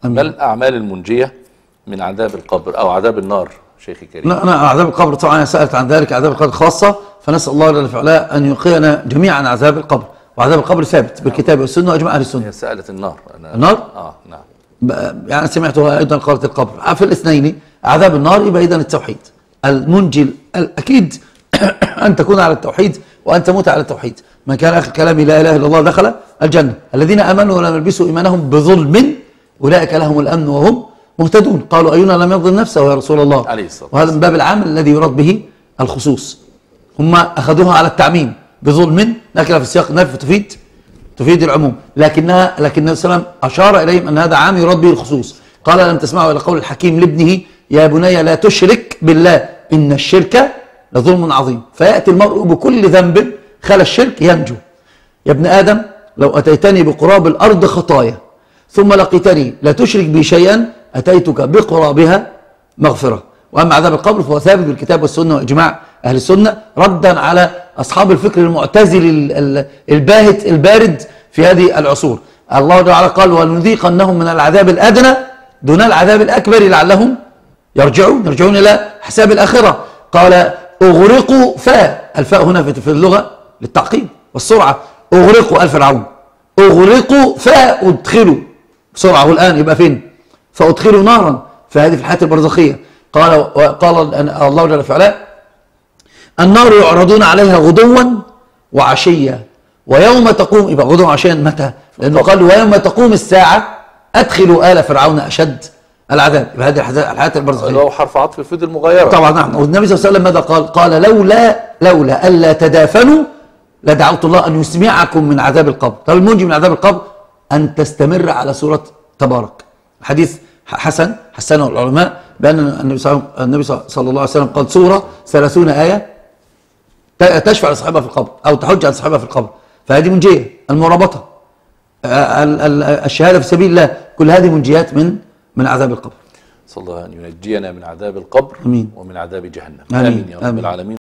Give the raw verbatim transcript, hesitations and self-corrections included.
ما الأعمال المنجية من عذاب القبر أو عذاب النار شيخي الكريم؟ لا، أنا عذاب القبر طبعا أنا سألت عن ذلك، عذاب القبر خاصة، فنسأل الله جل وعلا أن يقينا جميعا عذاب القبر، وعذاب القبر ثابت بالكتاب والسنة وإجماع أهل السنة. هي سألت النار. أنا النار؟ آه نعم. يعني سمعتها أيضا قالت القبر. في الاثنين عذاب النار يبقى إذن التوحيد المنجي الأكيد أن تكون على التوحيد وأن تموت على التوحيد. من كان آخر كلامي لا إله إلا الله دخل الجنة. الذين آمنوا ولم يلبسوا إيمانهم بظلم أولئك لهم الأمن وهم مهتدون. قالوا أينا لم يظلم نفسه يا رسول الله عليه الصلاة والسلام. وهذا من باب العام الذي يراد به الخصوص. هم أخذوها على التعميم بظلم، لكن في السياق النفي تفيد تفيد العموم، لكنها لكن النبي صلى الله عليه وسلم أشار إليهم أن هذا عام يراد به الخصوص. قال لم تسمعوا إلى قول الحكيم لابنه يا بني لا تشرك بالله إن الشرك لظلم عظيم. فيأتي المرء بكل ذنب خلا الشرك ينجو. يا ابن آدم لو أتيتني بقراب الأرض خطايا ثم لقيتني لا تشرك بي شيئا أتيتك بقرابها مغفرة. وأما عذاب القبر فهو ثابت بالكتاب والسنة وإجماع أهل السنة، ردا على أصحاب الفكر المعتزل الباهت البارد في هذه العصور. الله تعالى قال ونذيقنهم من العذاب الأدنى دون العذاب الأكبر لعلهم يرجعون يرجعون إلى حساب الآخرة. قال أغرقوا فاء، الفاء هنا في اللغة للتعقيب والسرعة. أغرقوا آل فرعون، أغرقوا فأدخلوا بسرعة. الآن يبقى فين؟ فأدخلوا نارا، فهذه في الحياة البرزخية. قال وقال الله جل وعلا النار يعرضون عليها غدوا وعشيا ويوم تقوم، يبقى غدوا وعشيا متى؟ لأنه قال ويوم تقوم الساعة أدخلوا آل فرعون أشد العذاب. يبقى هذه الحياة البرزخية. لو حرف عطف يفيد المغايرة طبعا. نعم. والنبي صلى الله عليه وسلم ماذا قال؟ قال لولا لولا ألا تدافنوا لدعوت الله أن يسمعكم من عذاب القبر. طب المنجي من عذاب القبر أن تستمر على سورة تبارك. حديث حسن حسنه العلماء بأن النبي صلى الله عليه وسلم قال سورة ثلاثون آية تشفع لصاحبها في القبر أو تحج على صاحبها في القبر، فهذه منجية. المرابطة، الشهادة في سبيل الله، كل هذه منجيات من من عذاب القبر. صلى الله أن ينجينا من عذاب القبر. أمين. ومن عذاب جهنم. آمين. آمين يا رب آمين. العالمين.